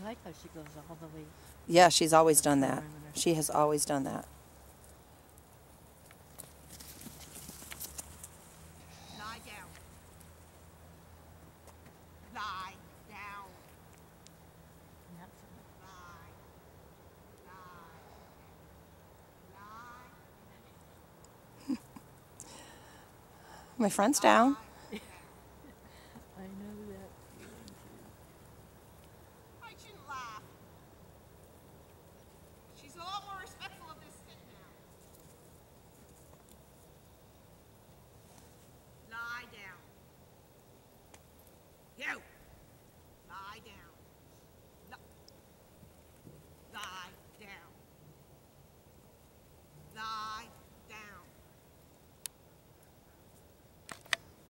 like how she goes all the way. Yeah, she's always done that. She has always done that. Lie down. Lie down. Lie. Lie. Lie. My front's down.